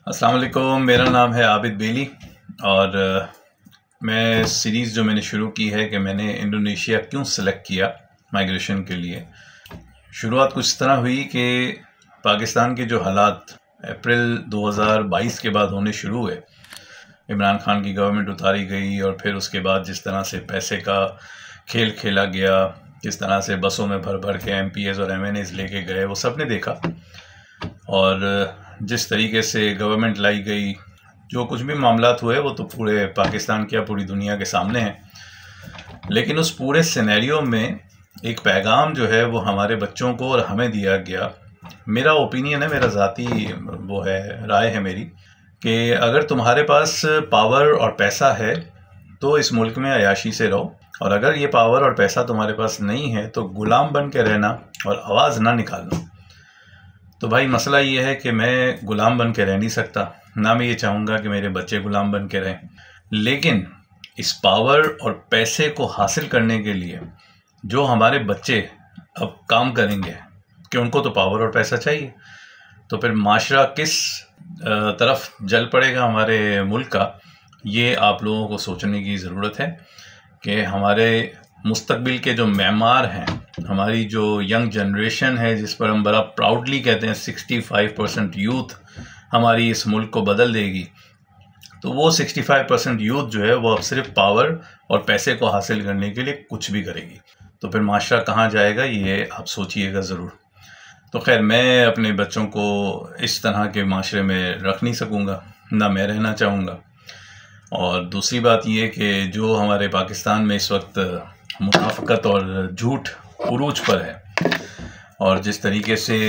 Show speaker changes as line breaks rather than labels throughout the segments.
अस्सलाम वालेकुम। मेरा नाम है आबिद बेली और मैं सीरीज़ जो मैंने शुरू की है कि मैंने इंडोनेशिया क्यों सिलेक्ट किया माइग्रेशन के लिए। शुरुआत कुछ इस तरह हुई कि पाकिस्तान के जो हालात अप्रैल 2022 के बाद होने शुरू हुए, इमरान खान की गवर्नमेंट उतारी गई और फिर उसके बाद जिस तरह से पैसे का खेल खेला गया, किस तरह से बसों में भर भर के MPs और MNAs लेके गए, वो सब ने देखा। और जिस तरीके से गवर्नमेंट लाई गई, जो कुछ भी मामलात हुए वो तो पूरे पाकिस्तान क्या पूरी दुनिया के सामने हैं। लेकिन उस पूरे सिनेरियो में एक पैगाम जो है वो हमारे बच्चों को और हमें दिया गया। मेरा ओपिनियन है, मेरा ज़ाती वो है, राय है मेरी, कि अगर तुम्हारे पास पावर और पैसा है तो इस मुल्क में अयाशी से रहो, और अगर ये पावर और पैसा तुम्हारे पास नहीं है तो गुलाम बन के रहना और आवाज़ ना निकालना। तो भाई मसला ये है कि मैं गुलाम बन के रह नहीं सकता, ना मैं ये चाहूँगा कि मेरे बच्चे गुलाम बन के रहें। लेकिन इस पावर और पैसे को हासिल करने के लिए जो हमारे बच्चे अब काम करेंगे, कि उनको तो पावर और पैसा चाहिए, तो फिर माशरा किस तरफ जल पड़ेगा हमारे मुल्क का, ये आप लोगों को सोचने की ज़रूरत है। कि हमारे मुस्तकबिल के जो मेमार हैं, हमारी जो यंग जनरेशन है, जिस पर हम बड़ा प्राउडली कहते हैं 65% यूथ हमारी इस मुल्क को बदल देगी, तो वो 65% यूथ जो है वो अब सिर्फ पावर और पैसे को हासिल करने के लिए कुछ भी करेगी। तो फिर माशरा कहाँ जाएगा, ये आप सोचिएगा ज़रूर। तो खैर, मैं अपने बच्चों को इस तरह के माशरे में रख नहीं सकूँगा, ना मैं रहना चाहूँगा। और दूसरी बात ये कि जो हमारे पाकिस्तान में इस वक्त मुनाफ़क़त और झूठ उरूज पर है, और जिस तरीके से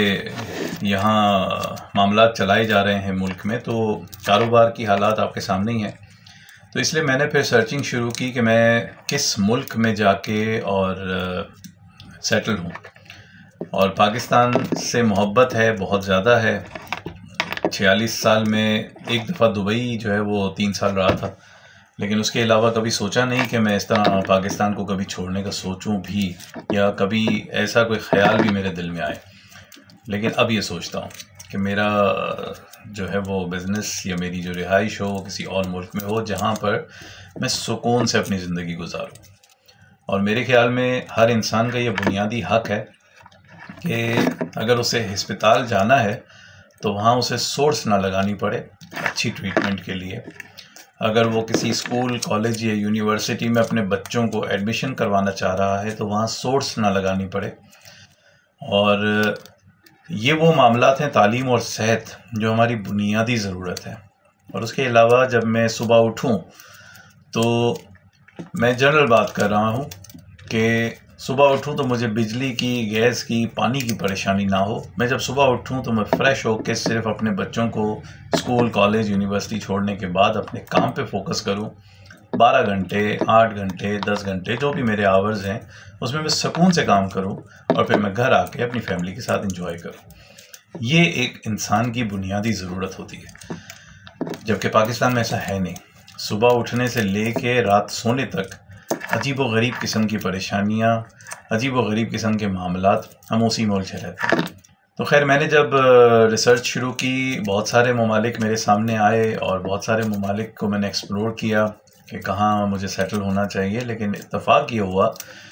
यहाँ मामलात चलाए जा रहे हैं मुल्क में, तो कारोबार की हालात आपके सामने ही हैं। तो इसलिए मैंने फिर सर्चिंग शुरू की कि मैं किस मुल्क में जाके और सेटल हूँ। और पाकिस्तान से मोहब्बत है, बहुत ज़्यादा है। 46 साल में एक दफ़ा दुबई जो है वो 3 साल रहा था, लेकिन उसके अलावा कभी सोचा नहीं कि मैं इस तरह पाकिस्तान को कभी छोड़ने का सोचूं भी, या कभी ऐसा कोई ख्याल भी मेरे दिल में आए। लेकिन अब ये सोचता हूँ कि मेरा जो है वो बिज़नेस या मेरी जो रिहाइश हो वो किसी और मुल्क में हो, जहाँ पर मैं सुकून से अपनी ज़िंदगी गुजारूँ। और मेरे ख्याल में हर इंसान का ये बुनियादी हक़ है कि अगर उसे अस्पताल जाना है तो वहाँ उसे सोर्स ना लगानी पड़े अच्छी ट्रीटमेंट के लिए। अगर वो किसी स्कूल, कॉलेज या यूनिवर्सिटी में अपने बच्चों को एडमिशन करवाना चाह रहा है तो वहाँ सोर्स ना लगानी पड़े। और ये वो मामलात हैं, तालीम और सेहत, जो हमारी बुनियादी ज़रूरत है। और उसके अलावा जब मैं सुबह उठूँ तो मैं जनरल बात कर रहा हूँ कि सुबह उठूँ तो मुझे बिजली की, गैस की, पानी की परेशानी ना हो। मैं जब सुबह उठूँ तो मैं फ़्रेश होकर सिर्फ अपने बच्चों को स्कूल, कॉलेज, यूनिवर्सिटी छोड़ने के बाद अपने काम पे फोकस करूँ। 12 घंटे, 8 घंटे, 10 घंटे, जो भी मेरे आवर्स हैं, उसमें मैं सुकून से काम करूँ और फिर मैं घर आके अपनी फैमिली के साथ एंजॉय करूँ। ये एक इंसान की बुनियादी ज़रूरत होती है, जबकि पाकिस्तान में ऐसा है नहीं। सुबह उठने से ले कर रात सोने तक अजीब व गरीब किस्म की परेशानियाँ, अजीब व गरीब किस्म के मामलात हम उसी में उलझे रहते हैं। तो खैर, मैंने जब रिसर्च शुरू की, बहुत सारे ममालिक मेरे सामने आए और बहुत सारे ममालिक को मैंने एक्सप्लोर किया कि कहाँ मुझे सेटल होना चाहिए। लेकिन इत्तेफाक ये हुआ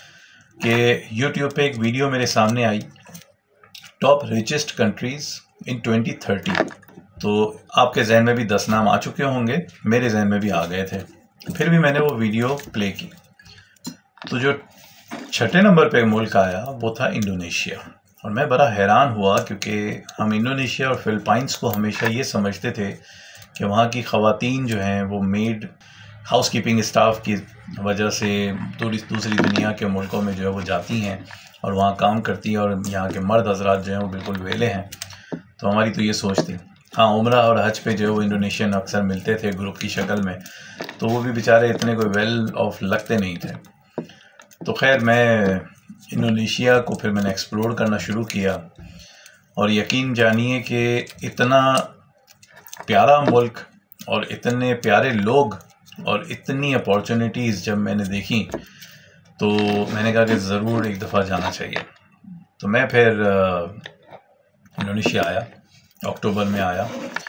कि यूट्यूब पे एक वीडियो मेरे सामने आई, टॉप रिचेस्ट कंट्रीज़ इन 2030। तो आपके जहन में भी 10 नाम आ चुके होंगे, मेरे जहन में भी आ गए थे। फिर भी मैंने वो वीडियो प्ले की, तो जो 6ठे नंबर पे मुल्क आया वो था इंडोनेशिया। और मैं बड़ा हैरान हुआ, क्योंकि हम इंडोनेशिया और फिलिपाइंस को हमेशा ये समझते थे कि वहाँ की ख़वातीन जो हैं वो मेड, हाउसकीपिंग स्टाफ की वजह से दूसरी दुनिया के मुल्कों में जो है वो जाती हैं और वहाँ काम करती हैं, और यहाँ के मर्द हजरात जो हैं वो बिल्कुल वेले हैं। तो हमारी तो ये सोच थी। हाँ, उम्रा और हज पे जो है वो इंडोनेशियन अक्सर मिलते थे ग्रुप की शक्ल में, तो वो भी बेचारे इतने कोई वेल ऑफ लगते नहीं थे। तो खैर, मैं इंडोनेशिया को फिर मैंने एक्सप्लोर करना शुरू किया, और यकीन जानिए कि इतना प्यारा मुल्क और इतने प्यारे लोग और इतनी अपॉर्चुनिटीज़ जब मैंने देखी, तो मैंने कहा कि ज़रूर एक दफ़ा जाना चाहिए। तो मैं फिर इंडोनेशिया आया, अक्टूबर में आया।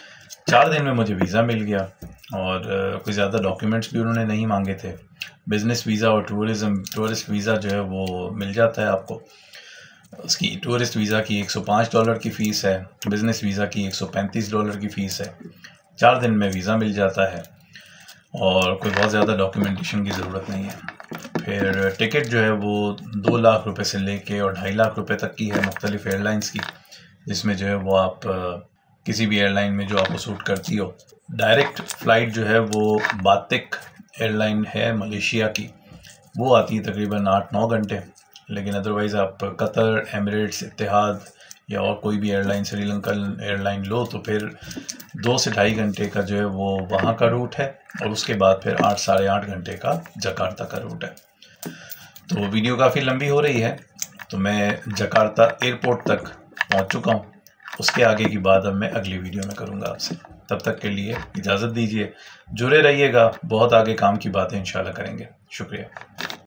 4 दिन में मुझे वीज़ा मिल गया और कोई ज़्यादा डॉक्यूमेंट्स भी उन्होंने नहीं मांगे थे। बिज़नेस वीज़ा और टूरिस्ट वीज़ा जो है वो मिल जाता है आपको। उसकी टूरिस्ट वीज़ा की $105 की फ़ीस है, बिज़नेस वीज़ा की $135 की फ़ीस है। 4 दिन में वीज़ा मिल जाता है और कोई बहुत ज़्यादा डॉक्यूमेंटेशन की ज़रूरत नहीं है। फिर टिकट जो है वो 2 लाख रुपए से लेके और 2.5 लाख रुपए तक की है मुख्तलिफ़ एयरलाइंस की, जिसमें जो है वो आप किसी भी एयरलाइन में जो आपको सूट करती हो। डायरेक्ट फ़्लाइट जो है वो बातिक एयरलाइन है मलेशिया की, वो आती है तकरीबन 8-9 घंटे। लेकिन अदरवाइज़ आप कतर, एमिरेट्स, इत्तेहाद या और कोई भी एयरलाइन, श्रीलंकन एयरलाइन लो तो फिर 2 से 2.5 घंटे का जो है वो वहाँ का रूट है और उसके बाद फिर 8 साढ़े 8 घंटे का जकार्ता का रूट है। तो वीडियो काफ़ी लंबी हो रही है, तो मैं जकार्ता एयरपोर्ट तक पहुँच चुका हूँ। उसके आगे की बात अब मैं अगली वीडियो में करूँगा आपसे। तब तक के लिए इजाज़त दीजिए, जुड़े रहिएगा, बहुत आगे काम की बातें इंशाल्लाह करेंगे। शुक्रिया।